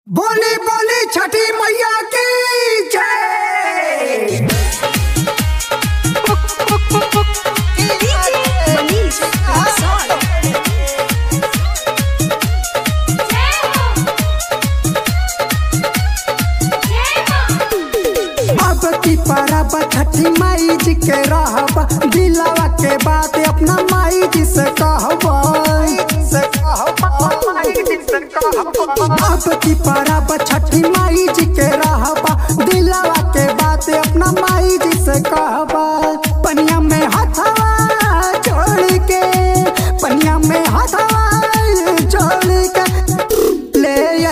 बोली बोली छठी मैया की जय। अब की परब छठी माई जी के रहबा, दिलावा के बात अपना माई जी से कहबा। अब की परब छठी माई जी के रहबा, दिलावा के बात अपना माई जी से कहबा। पनिया में हथवा जोड़ के, पनिया में हथवा जोड़ के ले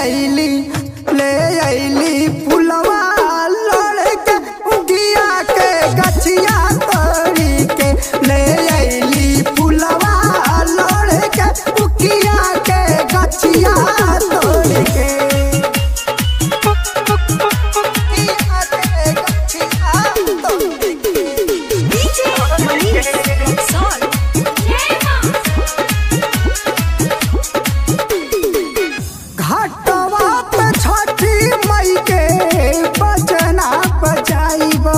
अइली फुलवा लोड़ के, उगिया के गछिया तोड़ी के। ले अइली फुलवा लोड़ के, उगिया के गछिया तोड़ के। घाटवा पे छठी मई के बजना बजाइबो,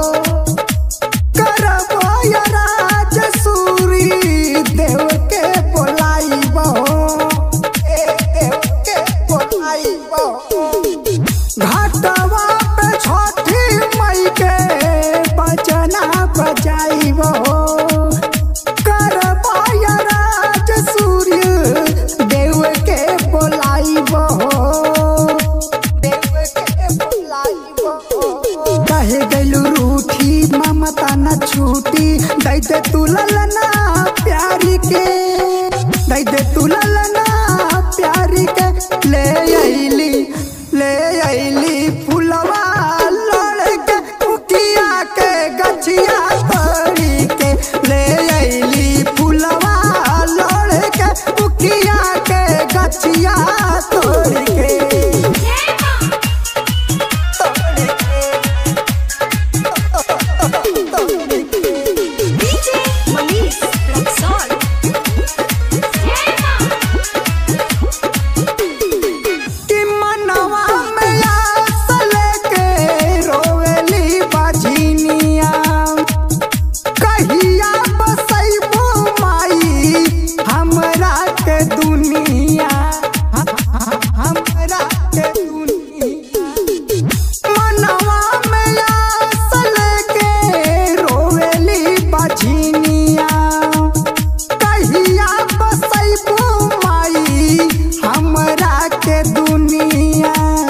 करबो राज सूरी देव के बोलाइबो, देव के बोलाइबो। घाटवा पे छठी मई के बजना बजाइबो, करबो राज सूर्य देव के बोलाइबो, देव के बोलाइबो। कहे गइलू रूठी ममता न छूटी, दई दे तू ललना प्यारी के, दई दे तू ललना प्यारी के। ले अइली फुलवा लोड़ के, उकिया के गछिया तोड़ी के। ले अइली फुलवा लोड़ के, उकिया के गछिया तोड़ के। कि मनवा में आस लेके रोवेली बाझिनिया, कहिया बसैबो माई हमरा के दुनिया, हमरा के दुनिया। मनवा में आस लेके रोवेली बाझिनिया, कहिया बसैबो माई हमरा के दुनिया,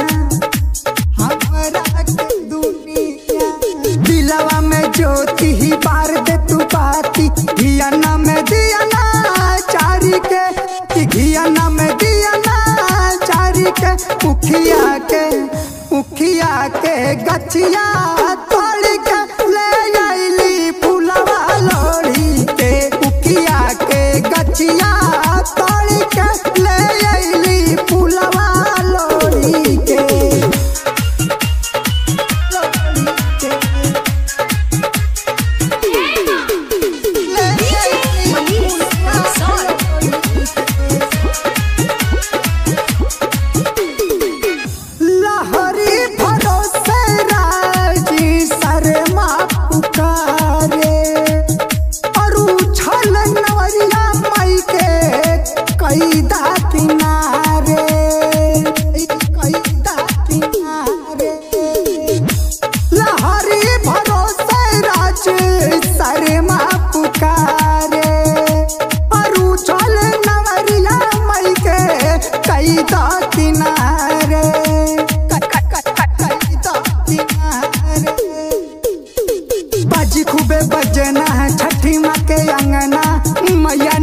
हमरा के दुनिया। दिलवा में ज्योति ही बार दे तू बाती, घियाना में दियाना चारी के, कि घियाना में दियाना चारी के। उखिया के गछिया तोड़ के, ले अइली फुलवा लोड़ी के। उखिया के गछिया तोड़ के, ले अइली फुलवा लोड़ी के। लहरी भरोसे राजी शर्मा पुकारे, और उछल नवरिया मई के कैदा किनारे, कैदा किनारे। लहरी भरोसे राजी शर्मा पुकारे, और उछल नवरिया मई के कैदा किनारे, बाजी खूबे बजना है छठी माँ के अंगना। मैया